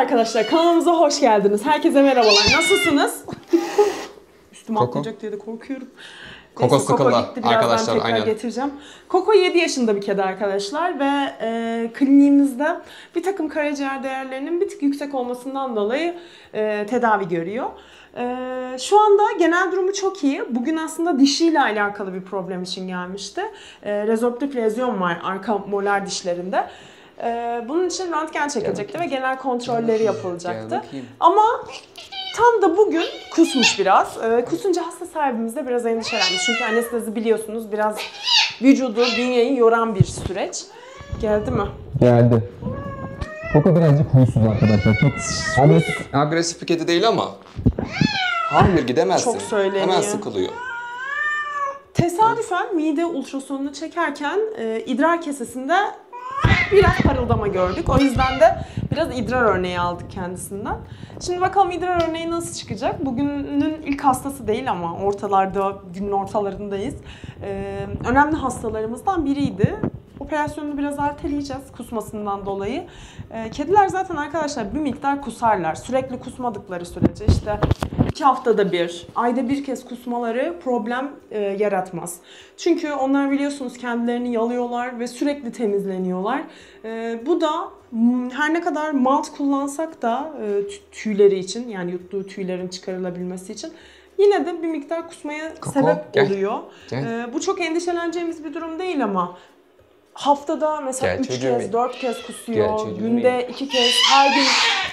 arkadaşlar, kanalımıza hoş geldiniz. Herkese merhabalar. Nasılsınız? Üstüme atlayacak diye de korkuyorum. Koko sıkıldı arkadaşlar, tekrar aynen. getireceğim. Koko 7 yaşında bir kedi arkadaşlar ve kliniğimizde bir takım karaciğer değerlerinin bir tık yüksek olmasından dolayı tedavi görüyor. Şu anda genel durumu çok iyi. Bugün aslında dişiyle alakalı bir problem için gelmişti. Rezorptif lezyon var arka molar dişlerinde. Bunun için röntgen çekilecekti ve genel kontrolleri yapılacaktı. Ama tam da bugün kusmuş biraz. Kusunca hasta sahibimiz de biraz endişelendi. Çünkü anestezi biliyorsunuz biraz vücudu, bünyeyi yoran bir süreç. Geldi mi? Geldi. Koko birazcık huysuz arkadaşlar. Çok Agresif bir kedi değil ama hayır gidemezsin. Çok söyleniyor. Hemen sıkılıyor. Tesadüfen mide ultrasonunu çekerken idrar kesesinde biraz parıldama gördük. O yüzden de biraz idrar örneği aldık kendisinden. Şimdi bakalım idrar örneği nasıl çıkacak? Bugünün ilk hastası değil ama ortalarda, günün ortalarındayız. Önemli hastalarımızdan biriydi. Operasyonunu biraz erteleyeceğiz kusmasından dolayı. Kediler zaten arkadaşlar bir miktar kusarlar. Sürekli kusmadıkları sürece işte 2 haftada bir, ayda bir kez kusmaları problem yaratmaz. Çünkü onlar biliyorsunuz kendilerini yalıyorlar ve sürekli temizleniyorlar. Bu da her ne kadar malt kullansak da tüyleri için, yani yuttuğu tüylerin çıkarılabilmesi için yine de bir miktar kusmaya sebep oluyor. Bu çok endişeleneceğimiz bir durum değil ama haftada mesela 3 kez, 4 kez kusuyor, günde 2 kez, her gün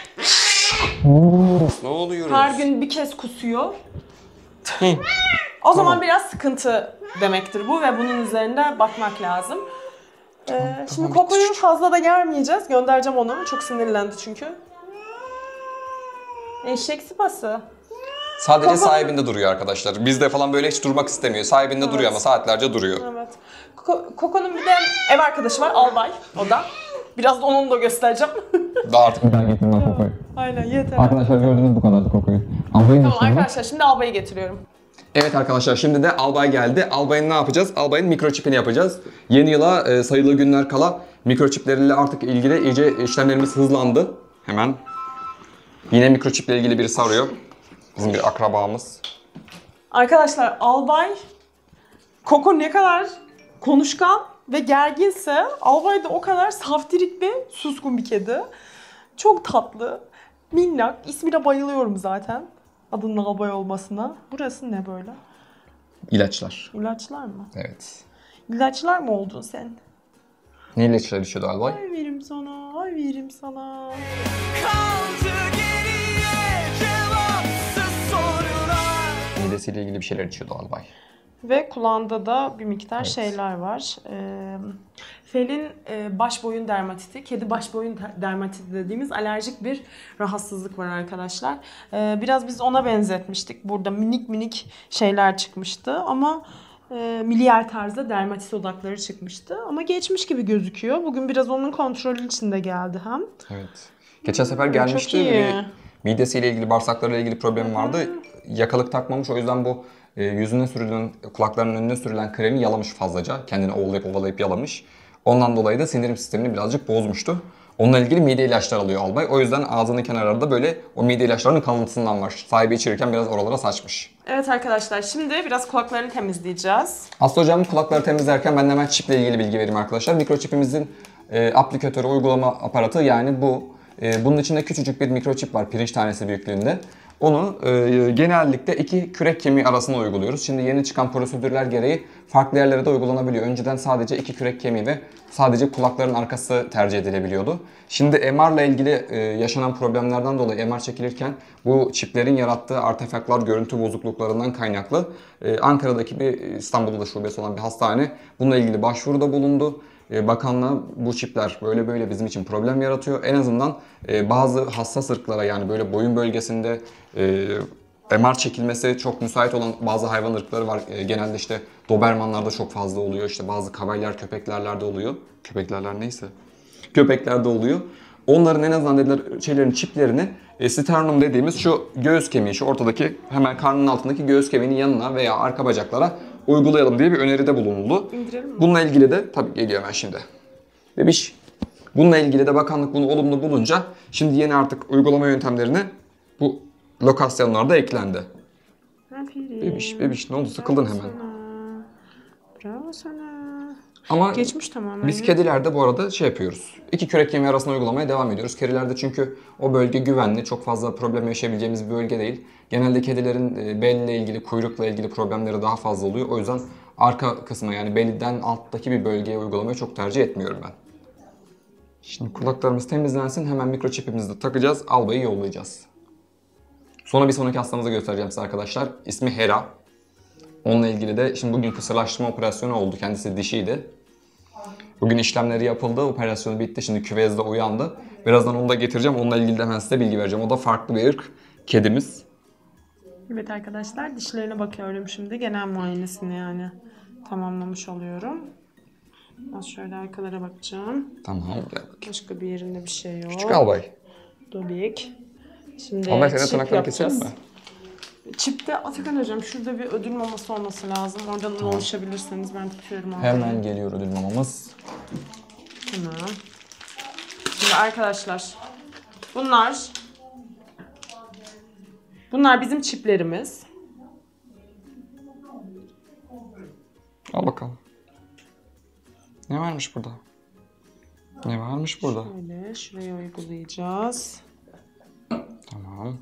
ne oluyor? Her gün bir kez kusuyor. O zaman biraz sıkıntı demektir bu ve bunun üzerinde bakmak lazım. Şimdi Koko'yu fazla da germeyeceğiz. Göndereceğim onu. Çok sinirlendi çünkü. Eşek sıpası. Sadece Koko sahibinde duruyor arkadaşlar. Bizde falan böyle hiç durmak istemiyor. Sahibinde duruyor ama saatlerce duruyor. Evet. Koko'nun bir de ev arkadaşı var. Albay. O da. Biraz da onu da göstereceğim. Daha artık bir daha getirdim ben Koko'yu. Aynen yeter. Arkadaşlar gördünüz bu kadardı Koko'yu. Albayı Tamam arkadaşlar şimdi Albay'ı getiriyorum. Evet arkadaşlar şimdi de Albay geldi. Albay'ın ne yapacağız? Albay'ın mikroçipini yapacağız. Yeni yıla sayılı günler kala mikroçipleriyle artık ilgili iyice işlemlerimiz hızlandı. Hemen. Yine mikroçiple ilgili birisi arıyor. Bizim bir akrabamız. Arkadaşlar Albay, Koko ne kadar konuşkan ve gerginse Albay da o kadar saftirik ve suskun bir kedi. Çok tatlı, minnak. İsmine bayılıyorum zaten. Adının Albay olmasına. Burası ne böyle? İlaçlar. İlaçlar mı? Evet. İlaçlar mı oldun sen? Ne ilaçlar içiyordu Albay? Ay verim sana, ay verim sana. Midesiyle ilgili bir şeyler içiyordu Albay. Ve kulağında da bir miktar şeyler var. Felin baş boyun dermatiti, kedi baş boyun dermatiti dediğimiz alerjik bir rahatsızlık var arkadaşlar. Biraz biz ona benzetmiştik. Burada minik minik şeyler çıkmıştı ama miliyer tarzda dermatit odakları çıkmıştı. Ama geçmiş gibi gözüküyor. Bugün biraz onun kontrolü içinde geldi hem. Evet. Geçen sefer gelmişti ve midesiyle ilgili, bağırsaklarıyla ilgili problemi vardı. Yakalık takmamış, o yüzden bu yüzüne sürülen, kulaklarının önüne sürülen kremi yalamış fazlaca. Kendini ovalayıp yalamış. Ondan dolayı da sindirim sistemini birazcık bozmuştu. Onunla ilgili mide ilaçlar alıyor Albay. O yüzden ağzının kenarlarında böyle o mide ilaçlarının kalıntısından var. Sahibi içirirken biraz oralara saçmış. Evet arkadaşlar şimdi biraz kulaklarını temizleyeceğiz. Aslı hocam kulakları temizlerken ben de hemen çiple ilgili bilgi vereyim arkadaşlar. Mikroçipimizin aplikatörü, uygulama aparatı yani bu. Bunun içinde küçücük bir mikroçip var pirinç tanesi büyüklüğünde. Onu genellikle iki kürek kemiği arasına uyguluyoruz. Şimdi yeni çıkan prosedürler gereği farklı yerlere de uygulanabiliyor. Önceden sadece iki kürek kemiği ve sadece kulakların arkası tercih edilebiliyordu. Şimdi MR ile ilgili yaşanan problemlerden dolayı MR çekilirken bu çiplerin yarattığı artefaklar, görüntü bozukluklarından kaynaklı Ankara'daki bir İstanbul'da da şubesi olan bir hastane bununla ilgili başvuruda bulundu. Bakanlığa bu çipler böyle bizim için problem yaratıyor. En azından bazı hassas ırklara yani böyle boyun bölgesinde MR çekilmesi çok müsait olan bazı hayvan ırkları var. Genelde işte Dobermanlarda çok fazla oluyor. İşte bazı Kavaylar, köpeklerlerde oluyor. Köpeklerler neyse. Köpeklerde oluyor. Onların en azından dediler çiplerini sternum dediğimiz şu göğüs kemiği, şu ortadaki hemen karnının altındaki göğüs kemiğinin yanına veya arka bacaklara uygulayalım diye bir öneride bulunuldu. İndirelim mi? Bununla ilgili de tabii geliyor hemen şimdi. Bebiş Bununla ilgili de bakanlık bunu olumlu bulunca şimdi yeni artık uygulama yöntemlerini bu lokasyonlarda eklendi. Aferin. Bebiş ne oldu? Sıkıldın hemen. Bravo sana. Ama Geçmiş tamamen. biz kedilerde bu arada şey yapıyoruz. 2 kürek yemi arasında uygulamaya devam ediyoruz. Kedilerde çünkü o bölge güvenli. Çok fazla problem yaşayabileceğimiz bir bölge değil. Genelde kedilerin belle ilgili, kuyrukla ilgili problemleri daha fazla oluyor. O yüzden arka kısma yani belden alttaki bir bölgeye uygulamayı çok tercih etmiyorum ben. Şimdi kulaklarımız temizlensin. Hemen mikroçipimizi de takacağız. Alba'yı yollayacağız. Sonra bir sonraki hastamızı göstereceğim size arkadaşlar. İsmi Hera. Onunla ilgili de şimdi bugün kısırlaştırma operasyonu oldu. Kendisi dişiydi. Bugün işlemleri yapıldı. Operasyonu bitti. Şimdi küvezde uyandı. Birazdan onu da getireceğim. Onunla ilgili de hemen size bilgi vereceğim. O da farklı bir ırk kedimiz. Evet arkadaşlar, dişlerine bakıyorum şimdi. Genel muayenesini yani tamamlamış oluyorum. Az şöyle arkalara bakacağım. Tamam. Gel bakayım. Başka bir yerinde bir şey yok. Küçük albay. Dobik. Şimdi Albay senin çip tırnaklarını keselim yapacağız. mi? Çipte Atakan hocam şurada bir ödül maması olması lazım. Oradan ulaşabilirseniz ben tutuyorum. Hemen geliyor ödül mamamız. Tamam. Şimdi arkadaşlar bunlar bizim çiplerimiz. Al bakalım. Ne varmış burada? Ne varmış burada? Şöyle şuraya uygulayacağız. Tamam.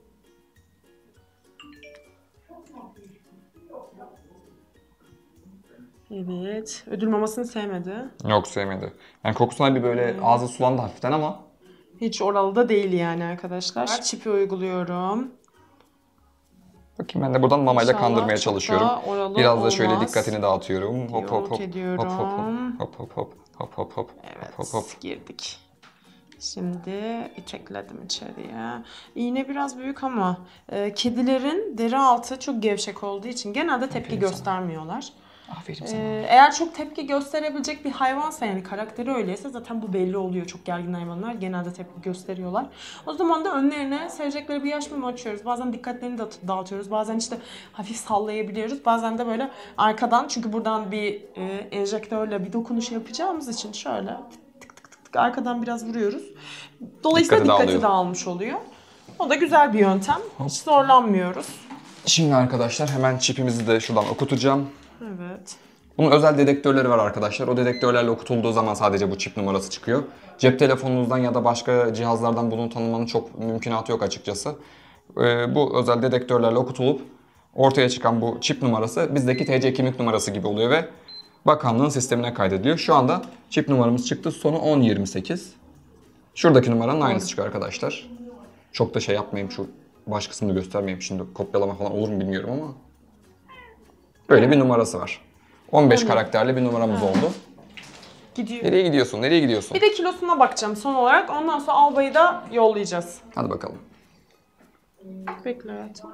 Evet. Ödül mamasını sevmedi. Yok sevmedi. Yani kokusuna bir böyle ağzı sulandı hafiften ama Hiç oralı da değil yani arkadaşlar. Çipi uyguluyorum. bakayım ben de buradan mamayla İnşallah kandırmaya çok çalışıyorum. da oralı Biraz da şöyle olmaz. dikkatini dağıtıyorum. Hop hop Yok hop. ediyorum. Hop hop hop. Hop hop hop. Hop hop hop. Evet, Hop hop. girdik. Şimdi itekledim içeriye. İğne biraz büyük ama kedilerin deri altı çok gevşek olduğu için genelde tepki göstermiyorlar. Aferin sana. Eğer çok tepki gösterebilecek bir hayvansa yani karakteri öyleyse zaten bu belli oluyor. Çok gergin hayvanlar genelde tepki gösteriyorlar. O zaman da önlerine sevecekleri bir yaş mama açıyoruz. Bazen dikkatlerini dağıtıyoruz. Bazen işte hafif sallayabiliyoruz. Bazen de böyle arkadan çünkü buradan bir enjektörle bir dokunuş yapacağımız için şöyle tık tık tık tık arkadan biraz vuruyoruz. Dolayısıyla dikkati dağılmış oluyor. O da güzel bir yöntem. Hiç zorlanmıyoruz. Şimdi arkadaşlar hemen çipimizi de şuradan okutacağım. Evet. Bunun özel dedektörleri var arkadaşlar. O dedektörlerle okutulduğu zaman sadece bu çip numarası çıkıyor. Cep telefonunuzdan ya da başka cihazlardan bunu tanımanın çok mümkünatı yok açıkçası. Bu özel dedektörlerle okutulup ortaya çıkan bu çip numarası bizdeki TC kimlik numarası gibi oluyor ve bakanlığın sistemine kaydediliyor. Şu anda çip numaramız çıktı. Sonu 1028. Şuradaki numaranın aynısı çıkıyor arkadaşlar. Çok da şey yapmayayım, şu baş kısmını göstermeyeyim şimdi. Kopyalama falan olur mu bilmiyorum ama. Böyle bir numarası var. 15 karakterli bir numaramız oldu. Gidiyor. Nereye gidiyorsun? Nereye gidiyorsun? Bir de kilosuna bakacağım son olarak. Ondan sonra Alba'yı da yollayacağız. Hadi bakalım. Bekle hayatım.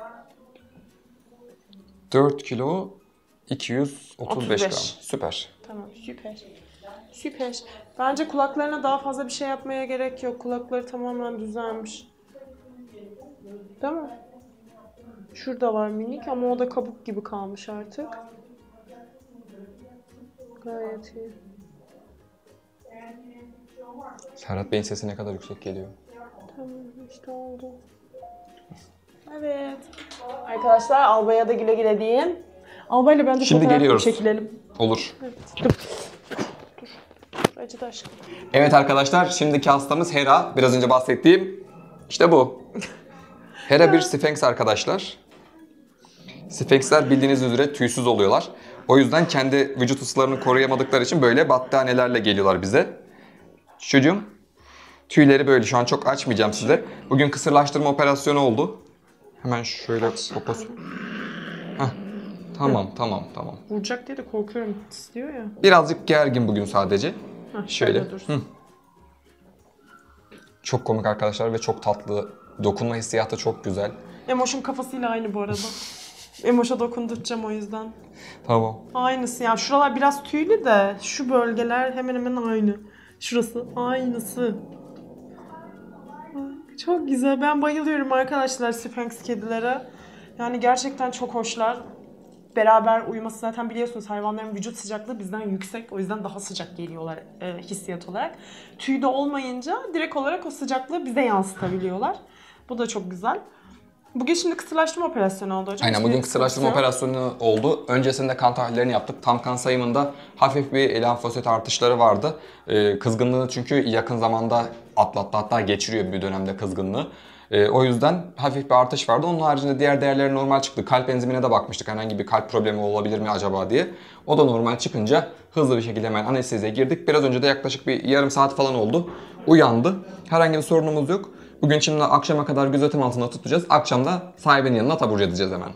4 kilo 235 gram. 35. Süper. Tamam, süper. Süper. Bence kulaklarına daha fazla bir şey yapmaya gerek yok. Kulakları tamamen düzelmiş. Değil mi? Şurada var minik ama o da kabuk gibi kalmış artık. Gayet iyi. Serhat Bey'in sesi ne kadar yüksek geliyor. Tamam işte oldu. Evet. Arkadaşlar Alba'ya da güle güle deyin. Alba'yla bence Şimdi fotoğraf geliyoruz. çekilelim. Olur. Evet. Dur. Acıdı aşkım. Evet arkadaşlar, şimdiki hastamız Hera. Biraz önce bahsettiğim işte bu. Hera bir Sphinx arkadaşlar. Sphinxler bildiğiniz üzere tüysüz oluyorlar. O yüzden kendi vücut ısılarını koruyamadıkları için böyle battaniyelerle geliyorlar bize. Çocuğum, tüyleri böyle. Şu an çok açmayacağım size. Bugün kısırlaştırma operasyonu oldu. Hemen şöyle poposu. Heh. Tamam. Vuracak diye de korkuyorum. İstiyor ya. Birazcık gergin bugün sadece. Heh, Şöyle. dursun. Çok komik arkadaşlar ve çok tatlı. Dokunma hissiyatı çok güzel. Emoş'un kafasıyla aynı bu arada. Emoş'a dokunduracağım o yüzden. Tamam. Aynısı ya. Şuralar biraz tüylü de şu bölgeler hemen hemen aynı. Şurası aynısı. Çok güzel. Ben bayılıyorum arkadaşlar Sphinx kedilere. Yani gerçekten çok hoşlar. beraber uyuması zaten biliyorsunuz hayvanların vücut sıcaklığı bizden yüksek. O yüzden daha sıcak geliyorlar hissiyat olarak. Tüy de olmayınca direkt olarak o sıcaklığı bize yansıtabiliyorlar. Bu da çok güzel. Bugün şimdi kısırlaştırma operasyonu oldu hocam. Aynen, bugün kısırlaştırma operasyonu oldu. Öncesinde kan tahlillerini yaptık. Tam kan sayımında hafif bir lenfosit artışları vardı. Kızgınlığı çünkü yakın zamanda atlattı, hatta geçiriyor bir dönemde kızgınlığı. O yüzden hafif bir artış vardı. Onun haricinde diğer değerleri normal çıktı. Kalp enzimine de bakmıştık. Herhangi bir kalp problemi olabilir mi acaba diye. O da normal çıkınca hızlı bir şekilde hemen anesteziye girdik. Biraz önce de yaklaşık bir yarım saat falan oldu. Uyandı. Herhangi bir sorunumuz yok. Bugün şimdi akşama kadar gözetim altında tutacağız. Akşam da sahibinin yanına taburcu edeceğiz hemen.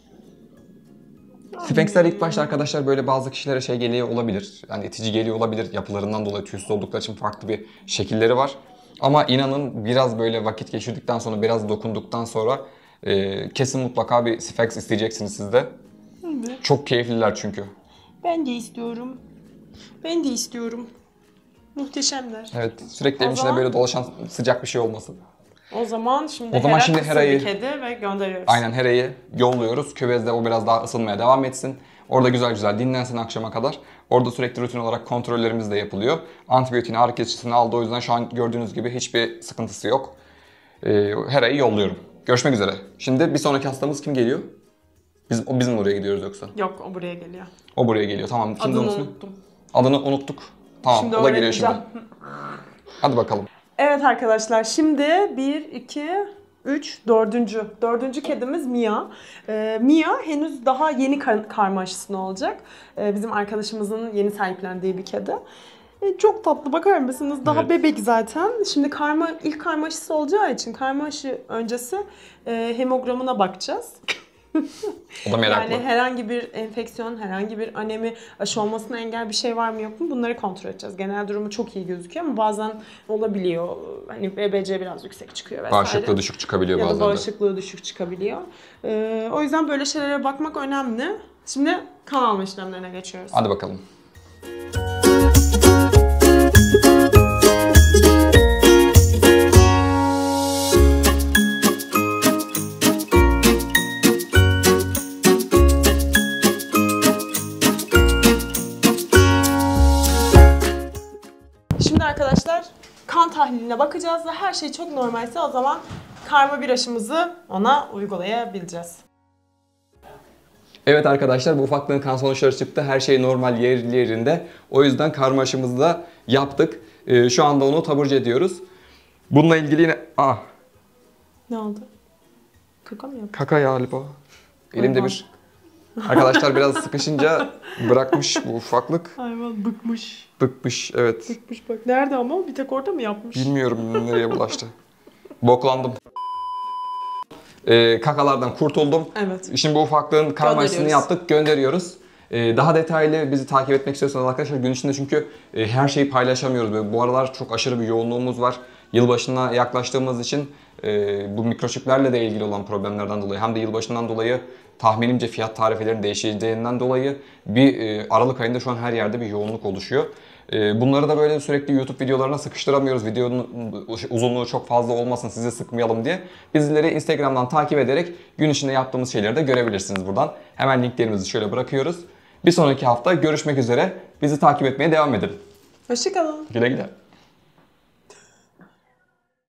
Sphinxler ilk başta arkadaşlar böyle bazı kişilere şey geliyor olabilir. Yani itici geliyor olabilir. Yapılarından dolayı tüysüz oldukları için farklı bir şekilleri var. Ama inanın biraz böyle vakit geçirdikten sonra, biraz dokunduktan sonra kesin mutlaka bir Sphinx isteyeceksiniz siz de. Evet. Çok keyifliler çünkü. Ben de istiyorum. Ben de istiyorum. Muhteşemler. Evet, sürekli evin içinde böyle dolaşan sıcak bir şey olmasın. O zaman şimdi Hera'yı bir kedi ve gönderiyoruz. Aynen, Hera'yı yolluyoruz. Küvezde o biraz daha ısınmaya devam etsin. Orada güzel güzel dinlensin akşama kadar. Orada sürekli rutin olarak kontrollerimiz de yapılıyor. Antibiyotiğini, ağrı kesicini aldı. O yüzden şu an gördüğünüz gibi hiçbir sıkıntısı yok. Hera'yı yolluyorum. Görüşmek üzere. Şimdi bir sonraki hastamız kim geliyor? Biz mi oraya gidiyoruz yoksa? Yok, o buraya geliyor. O buraya geliyor. Tamam. Kimdi Adını unuttum? unuttum. Adını unuttuk. Tamam, Şimdi o da geliyor şimdi. öğreneceğim. Hadi bakalım. Evet arkadaşlar, şimdi 1, 2, 3, 4. Dördüncü kedimiz Mia. Mia henüz daha yeni karma aşısını olacak. Bizim arkadaşımızın yeni sahiplendiği bir kedi. Çok tatlı, bakar mısınız? Daha Evet. bebek zaten. Şimdi ilk karma aşısı olacağı için karma aşı öncesi hemogramına bakacağız. O da meraklı. Yani herhangi bir enfeksiyon, herhangi bir anemi, aşı olmasına engel bir şey var mı yok mu, bunları kontrol edeceğiz. Genel durumu çok iyi gözüküyor ama bazen olabiliyor. Hani BBC biraz yüksek çıkıyor vesaire. Bağışıklığı düşük çıkabiliyor ya da bazen de. bağışıklığı düşük çıkabiliyor. O yüzden böyle şeylere bakmak önemli. Şimdi kan alma işlemlerine geçiyoruz. Hadi bakalım. Şimdi arkadaşlar kan tahliline bakacağız ve her şey çok normalse o zaman karma bir aşımızı ona uygulayabileceğiz. Evet arkadaşlar, bu ufaklığın kan sonuçları çıktı. Her şey normal yerinde. O yüzden karma aşımızı da yaptık. Şu anda onu taburcu ediyoruz. Bununla ilgili yine... Ne oldu? Kaka mı yaptın? Kaka galiba. Elimde bir... Arkadaşlar biraz sıkışınca bırakmış bu ufaklık. Hayvan bıkmış. Bıkmış, evet. Bıkmış bak. Nerede ama? Bir tek orada mı yapmış? Bilmiyorum nereye bulaştı. Boklandım. Kakalardan kurtuldum. Evet. Şimdi bu ufaklığın karma aşısını yaptık, gönderiyoruz. Daha detaylı bizi takip etmek istiyorsanız arkadaşlar gün içinde çünkü her şeyi paylaşamıyoruz. Böyle, bu aralar çok aşırı bir yoğunluğumuz var. Yılbaşına yaklaştığımız için bu mikroçiplerle de ilgili olan problemlerden dolayı hem de yılbaşından dolayı tahminimce fiyat tarifelerinin değişeceğinden dolayı bir Aralık ayında şu an her yerde bir yoğunluk oluşuyor. Bunları da böyle sürekli YouTube videolarına sıkıştıramıyoruz. Videonun uzunluğu çok fazla olmasın, sizi sıkmayalım diye. Bizleri Instagram'dan takip ederek gün içinde yaptığımız şeyleri de görebilirsiniz buradan. Hemen linklerimizi şöyle bırakıyoruz. Bir sonraki hafta görüşmek üzere. Bizi takip etmeye devam edin. Hoşça kalın. Güle güle.